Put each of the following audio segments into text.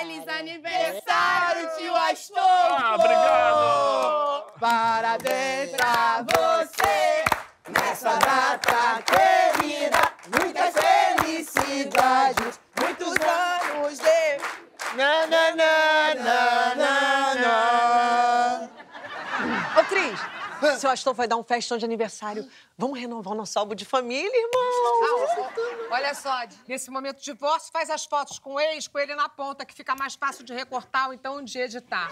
Feliz aniversário, tio Astolfo! Ah, obrigado! Parabéns pra você nessa data querida. Muitas felicidades, muitos anos de... Na, na, na, na, na, na. Ô, Cris, o seu Astolfo vai dar um festão de aniversário. Vamos renovar o nosso álbum de família, irmão? Olha só, nesse momento de divórcio, faz as fotos com o ex, com ele na ponta, que fica mais fácil de recortar ou então de editar.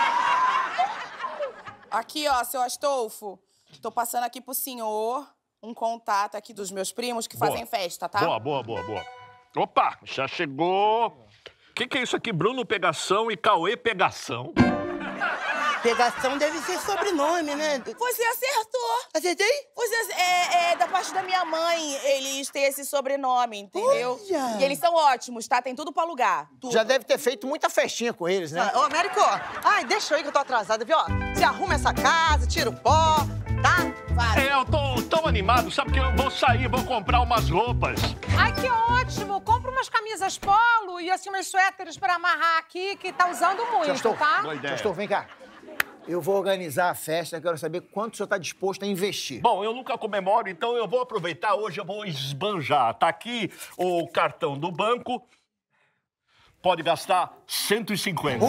Aqui, ó, seu Astolfo. Tô passando aqui pro senhor um contato aqui dos meus primos que fazem festa, tá? Boa. Opa, já chegou. O que é isso aqui? Bruno Pegação e Cauê Pegação? Pegação deve ser sobrenome, né? Você acertou. Acertei? Você, da parte da minha mãe, eles têm esse sobrenome, entendeu? Olha! E eles são ótimos, tá? Tem tudo pra alugar. Tudo. Já deve ter feito muita festinha com eles, né? Ô, Américo, ai, deixa eu ir que eu tô atrasada, viu? Você arruma essa casa, tira o pó, tá? Vai. Eu tô tão animado, sabe que eu vou sair, vou comprar umas roupas. Ai, que ótimo! Compra umas camisas polo e assim umas suéteres pra amarrar aqui, que tá usando muito, Astolfo, tá? Boa ideia. Astolfo, vem cá. Eu vou organizar a festa, quero saber quanto o senhor está disposto a investir. Bom, eu nunca comemoro, então eu vou aproveitar hoje, eu vou esbanjar. Tá aqui o cartão do banco. Pode gastar 150.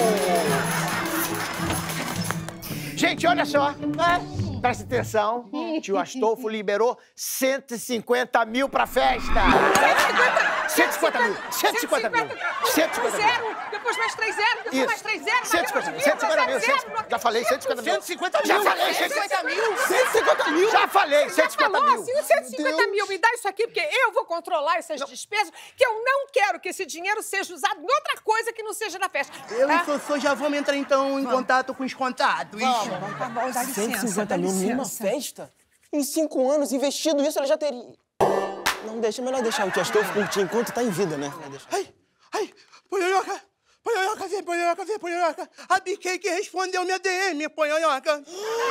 Gente, olha só. Presta atenção. Tio Astolfo liberou 150 mil pra festa. 150 mil. 150 mil. 150 mil. Zero, depois mais 3 zeros, depois mais 3 zeros. 150 mil. 150 mil. Já falei 150 mil. 150 mil. Já falei 150 mil? 150 mil. Já falei 150 Falou mil. assim, 150 mil, me dá isso aqui, porque eu vou controlar essas despesas, que eu não quero que esse dinheiro seja usado em outra coisa que não seja na festa. Eu tá? e o Sossô já vamos entrar, então, em contato com os contatos. Tá bom, dá licença, 150 dá mil numa licença. festa? Em 5 anos, investido isso, ela já teria... Não deixa, melhor deixar o tio Astolfo curtir enquanto tá em vida, né? Ai, Ponhoioca, vem, Ponhoioca. A BK que respondeu minha DM, Ponhoioca.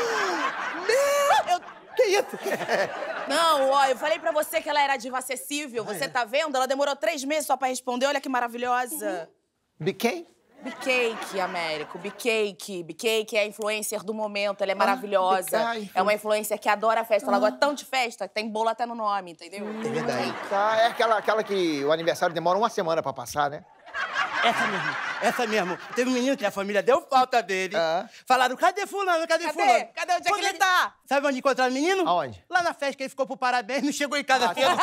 Que isso? Não, ó, eu falei pra você que ela era diva acessível. Você tá vendo? Ela demorou 3 meses só pra responder. Olha que maravilhosa. BK? Bcake, Américo, Bcake. Bcake é a influencer do momento, ela é maravilhosa. Bcake. É uma influencer que adora festa, ela gosta tanto de festa, tem bolo até no nome, entendeu? É verdade. Tá, é aquela que o aniversário demora 1 semana pra passar, né? Essa mesmo. Teve um menino que a família deu falta dele. Falaram, cadê fulano, cadê fulano? Cadê? Onde é que ele tá? Sabe onde encontraram o menino? Aonde? Lá na festa que ele ficou pro parabéns, não chegou em casa cedo.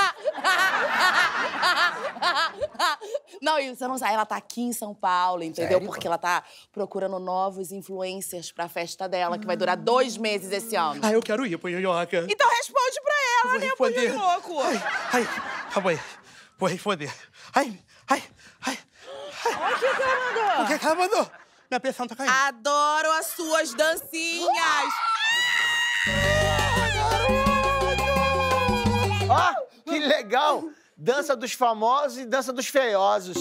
Não, e você não sabe, ela tá aqui em São Paulo, entendeu? Sério? Porque ela tá procurando novos influencers pra festa dela, que vai durar 2 meses esse ano. Eu quero ir, Ponhoioca. Então responde pra ela, Vou né, responder. Punho Louco? Calma aí. Vou responder. Olha o que ela mandou. O que ela mandou? Minha pressão tá caindo. Adoro as suas dancinhas. Ó, que legal! Dança dos famosos e dança dos feiosos.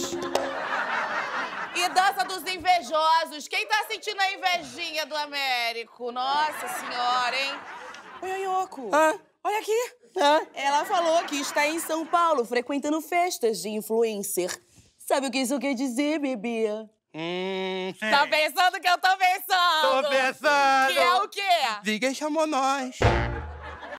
E dança dos invejosos. Quem tá sentindo a invejinha do Américo? Nossa senhora, hein? Oi, Yoko. Olha aqui. Ela falou que está em São Paulo, frequentando festas de influencer. Sabe o que isso quer dizer, bebê? Tá pensando que eu tô pensando? Tô pensando. Que é o quê? Ninguém chamou nós.